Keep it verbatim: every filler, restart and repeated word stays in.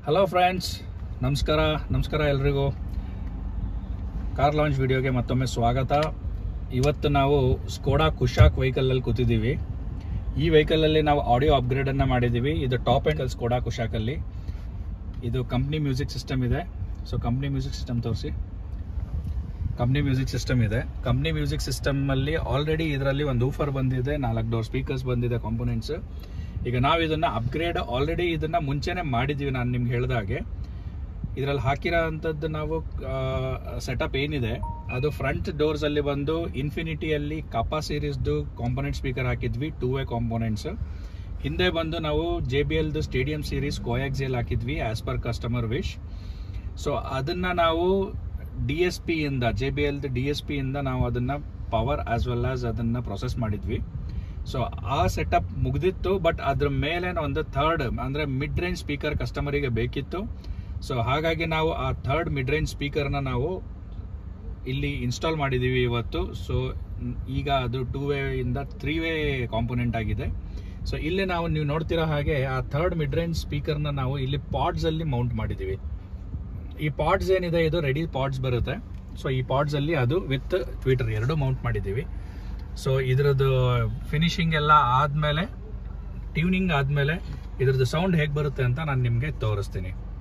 Hello friends, ನಮಸ್ಕಾರ ನಮಸ್ಕಾರ ಎಲ್ರಿಗೂ. ಕಾರ್ ಲಾಂಚ್ ವಿಡಿಯೋಗೆ ಮತ್ತೊಮ್ಮೆ ಸ್ವಾಗತ. ಇವತ್ತು ನಾವು ಸ್ಕೋಡಾ ಕುಶಾಕ್ ವೆಹಿಕಲಲ್ಲಿ ಕೂತಿದ್ದೀವಿ. ಈ ವೆಹಿಕಲಲ್ಲಿ ನಾವು ಆಡಿಯೋ ಅಪ್ಗ್ರೇಡನ್ನು ಮಾಡಿದ್ದೀವಿ. ಇದು ಟಾಪ್ ಎಂಡ್ ಸ್ಕೋಡಾ ಕುಶಾಕಲ್ಲಿ. ಇದು ಕಂಪ್ನಿ ಮ್ಯೂಸಿಕ್ ಸಿಸ್ಟಮ್ ಇದೆ. ಸೊ ಕಂಪ್ನಿ ಮ್ಯೂಸಿಕ್ ಸಿಸ್ಟಮ್ ತೋರಿಸಿ. ಕಂಪ್ನಿ ಮ್ಯೂಸಿಕ್ ಸಿಸ್ಟಮ್ ಇದೆ. ಕಂಪ್ನಿ ಮ್ಯೂಸಿಕ್ ಸಿಸ್ಟಮಲ್ಲಿ ಆಲ್ರೆಡಿ ಇದರಲ್ಲಿ ಒಂದು ಊಫರ್ ಬಂದಿದೆ, ನಾಲ್ಕು ಡೋರ್ ಸ್ಪೀಕರ್ಸ್ ಬಂದಿದೆ ಕಾಂಪೊನೆಂಟ್ಸ್. ಈಗ ನಾವು ಇದನ್ನು ಅಪ್ಗ್ರೇಡ್ ಆಲ್ರೆಡಿ ಇದನ್ನು ಮುಂಚೆನೇ ಮಾಡಿದ್ದೀವಿ. ನಾನು ನಿಮ್ಗೆ ಹೇಳಿದಾಗೆ ಇದರಲ್ಲಿ ಹಾಕಿರೋ ಅಂಥದ್ದು ನಾವು ಸೆಟಪ್ ಏನಿದೆ ಅದು ಫ್ರಂಟ್ ಡೋರ್ಸಲ್ಲಿ ಬಂದು ಇನ್ಫಿನಿಟಿಯಲ್ಲಿ ಕಾಪಾ ಸೀರೀಸ್ದು ಕಾಂಪೊನೆಂಟ್ ಸ್ಪೀಕರ್ ಹಾಕಿದ್ವಿ, ಟೂ ವೇ ಕಾಂಪೊನೆಂಟ್ಸ್. ಹಿಂದೆ ಬಂದು ನಾವು ಜೆ ಬಿ ಎಲ್ದು ಸ್ಟೇಡಿಯಂ ಸೀರೀಸ್ ಕೋಯಾಕ್ಸಿಯಲ್ ಹಾಕಿದ್ವಿ as per customer wish. So ಅದನ್ನು ನಾವು ಡಿ ಎಸ್ ಪಿ ಇಂದ ಜೆ ಬಿ ಎಲ್ದು ಡಿ ಎಸ್ ಪಿ ಇಂದ ನಾವು ಅದನ್ನು ಪವರ್ ಆಸ್ ವೆಲ್ ಆಸ್ ಅದನ್ನು ಪ್ರೊಸೆಸ್ ಮಾಡಿದ್ವಿ. ಸೊ ಆ ಸೆಟಪ್ ಮುಗ್ದಿತ್ತು. ಬಟ್ ಅದ್ರ ಮೇಲೆ ಒಂದು ಥರ್ಡ್ ಅಂದರೆ ಮಿಡ್ ರೇಂಜ್ ಸ್ಪೀಕರ್ ಕಸ್ಟಮರಿಗೆ ಬೇಕಿತ್ತು. ಸೊ ಹಾಗಾಗಿ ನಾವು ಆ ಥರ್ಡ್ ಮಿಡ್ ರೇಂಜ್ ಸ್ಪೀಕರ್ನ ನಾವು ಇಲ್ಲಿ ಇನ್ಸ್ಟಾಲ್ ಮಾಡಿದ್ದೀವಿ ಇವತ್ತು. ಸೊ ಈಗ ಅದು ಟೂ ವೇ ಇಂದ ತ್ರೀ ವೇ ಕಾಂಪೊನೆಂಟ್ ಆಗಿದೆ. ಸೊ ಇಲ್ಲಿ ನಾವು ನೀವು ನೋಡ್ತಿರೋ ಹಾಗೆ ಆ ಥರ್ಡ್ ಮಿಡ್ ರೇಂಜ್ ಸ್ಪೀಕರ್ನ ನಾವು ಇಲ್ಲಿ ಪಾಡ್ಸಲ್ಲಿ ಮೌಂಟ್ ಮಾಡಿದ್ದೀವಿ. ಈ ಪಾಡ್ಸ್ ಏನಿದೆ ಇದು ರೆಡಿ ಪಾಡ್ಸ್ ಬರುತ್ತೆ. ಸೊ ಈ ಪಾಡ್ಸಲ್ಲಿ ಅದು ವಿತ್ ಟ್ವಿಟರ್ ಎರಡು ಮೌಂಟ್ ಮಾಡಿದ್ದೀವಿ. ಸೊ ಇದ್ರದ್ದು ಫಿನಿಶಿಂಗ್ ಎಲ್ಲ ಆದಮೇಲೆ, ಟ್ಯೂನಿಂಗ್ ಆದಮೇಲೆ ಇದ್ರದ್ದು ಸೌಂಡ್ ಹೇಗೆ ಬರುತ್ತೆ ಅಂತ ನಾನು ನಿಮಗೆ ತೋರಿಸ್ತೀನಿ.